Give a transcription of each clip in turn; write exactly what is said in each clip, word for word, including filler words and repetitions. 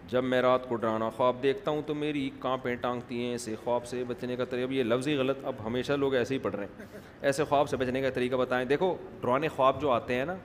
جب میں رات کو ڈرانا خواب دیکھتا ہوں تو میری کانپیں ٹانگتی ہیں. اسے خواب سے بچنے کا طریقہ. اب یہ لفظ ہی غلط, اب ہمیشہ لوگ ایسے ہی پڑھ رہے ہیں. ایسے خواب سے بچنے کا طریقہ بتائیں. دیکھو ڈرانے خواب جو آتے ہیں نا,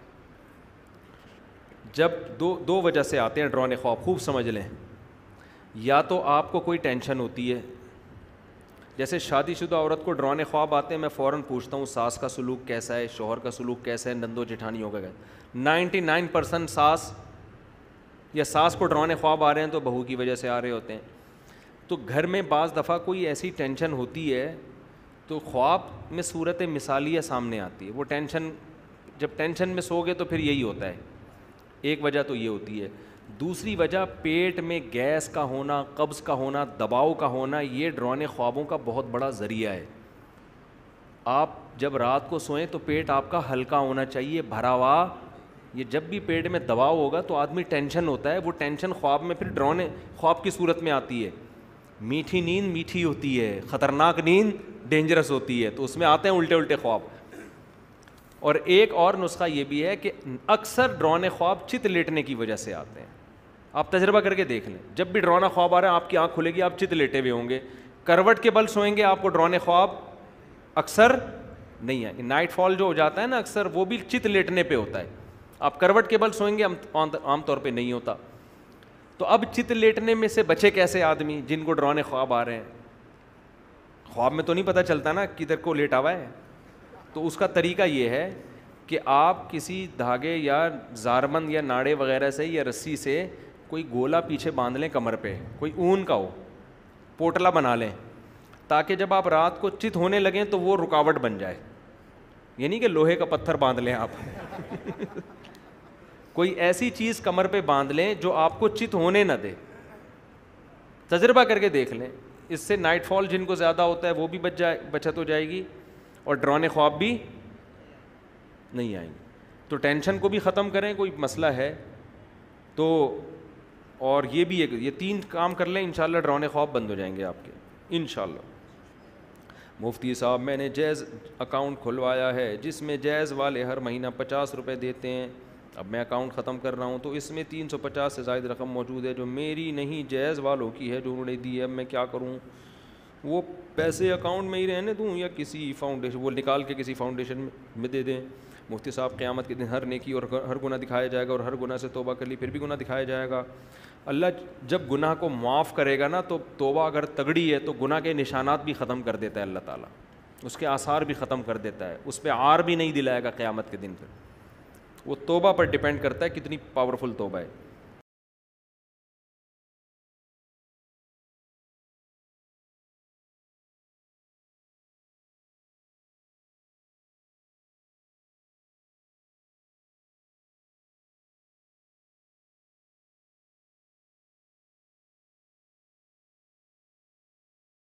جب دو دو وجہ سے آتے ہیں ڈرانے خواب, خوب سمجھ لیں. یا تو آپ کو کوئی ٹینشن ہوتی ہے, جیسے شادی شدہ عورت کو ڈرانے خواب آتے ہیں, میں فوراً پوچھتا ہوں ساس کا سلوک کیسا ہے, شوہر کا سلوک کیسا ہے, نندو جٹھانیوں کا کیسا ہے. نائنٹی نائن پرسینٹ ساس یا ساس کو ڈرانے خواب آ رہے ہیں تو بہو کی وجہ سے آ رہے ہوتے ہیں. تو گھر میں بعض دفعہ کوئی ایسی ٹینشن ہوتی ہے تو خواب میں صورت مثالیہ سامنے آتی ہے. وہ ٹینشن, جب ٹینشن میں سو گے تو پھر یہی ہوتا ہے. ایک وجہ تو یہ ہوتی ہے. دوسری وجہ پیٹ میں گیس کا ہونا, قبض کا ہونا, دباؤ کا ہونا, یہ ڈرانے خوابوں کا بہت بڑا ذریعہ ہے. آپ جب رات کو سوئیں تو پیٹ آپ کا ہلکا ہونا چاہیے, بھرا ہوا. یہ جب بھی پیٹ میں دباؤ ہوگا تو آدمی ٹینشن ہوتا ہے, وہ ٹینشن خواب میں پھر ڈرانے خواب کی صورت میں آتی ہے. میٹھی نیند میٹھی ہوتی ہے, خطرناک نیند ڈینجرس ہوتی ہے, تو اس میں آتے ہیں الٹے الٹے خواب. اور ایک اور نسخہ یہ بھی ہے کہ اکثر ڈرانے خواب چت لیٹنے کی وجہ سے آتے ہیں. آپ تجربہ کر کے دیکھ لیں, جب بھی ڈرانا خواب آ رہا ہے آپ کی آنکھ کھلے گی, آپ چت لیٹے ہوئے ہوں گے. کروٹ کے بل سوئیں گے آپ کو ڈرانے خواب اکثر نہیں آئیں گے. نائٹ فال جو ہو جاتا ہے نا اکثر, وہ بھی چت لیٹنے پہ ہوتا ہے. آپ کروٹ کے بل سوئیں گے عام طور پہ نہیں ہوتا. تو اب چت لیٹنے میں سے بچے کیسے آدمی جن کو ڈرانے خواب آ رہے ہیں؟ خواب میں تو نہیں پتہ چلتا نا کدھر کو لیٹا ہوا ہے. تو اس کا طریقہ یہ ہے کہ آپ کسی دھاگے یا زارمند یا ناڑے وغیرہ سے یا رسی سے کوئی گولا پیچھے باندھ لیں کمر پہ, کوئی اون کا ہو, پوٹلا بنا لیں, تاکہ جب آپ رات کو چت ہونے لگیں تو وہ رکاوٹ بن جائے. یہ نہیں کہ لوہے کا پتھر باندھ لیں آپ کوئی ایسی چیز کمر پہ باندھ لیں جو آپ کو چت ہونے نہ دے. تجربہ کر کے دیکھ لیں, اس سے نائٹ فال جن کو زیادہ ہوتا ہے وہ بھی بچ جائے بچت ہو جائے گی, اور ڈرانے خواب بھی نہیں آئیں گے. تو ٹینشن کو بھی ختم کریں, کوئی مسئلہ ہے تو, اور یہ بھی ایک, یہ تین کام کر لیں انشاءاللہ ڈرانے خواب بند ہو جائیں گے آپ کے انشاءاللہ. مفتی صاحب میں نے جیز اکاؤنٹ کھلوایا ہے جس میں جیز والے ہر مہینہ پچاس روپے دیتے ہیں. اب میں اکاؤنٹ ختم کر رہا ہوں تو اس میں تین سو پچاس سے زائد رقم موجود ہے جو میری نہیں جیز والوں کی ہے جو انہوں نے دی ہے. اب میں کیا کروں؟ وہ پیسے اکاؤنٹ میں ہی رہنے دوں یا کسی فاؤنڈیشن, وہ نکال کے کسی فاؤنڈیشن میں دے دیں؟ مفتی صاحب قیامت کے دن ہر نیکی اور ہر گناہ دکھایا جائے گا, اور ہر گناہ سے توبہ کر لی پھر بھی گناہ دکھایا جائے گا. اللہ جب گناہ کو معاف کرے گا نا تو توبہ اگر تگڑی ہے تو گناہ کے نشانات بھی ختم کر دیتا ہے اللہ تعالیٰ, اس کے آثار بھی ختم کر دیتا ہے, اس پہ عار بھی نہیں دلائے گا قیامت کے دن پہ. وہ توبہ پر ڈیپینڈ کرتا ہے کتنی پاورفل توبہ ہے.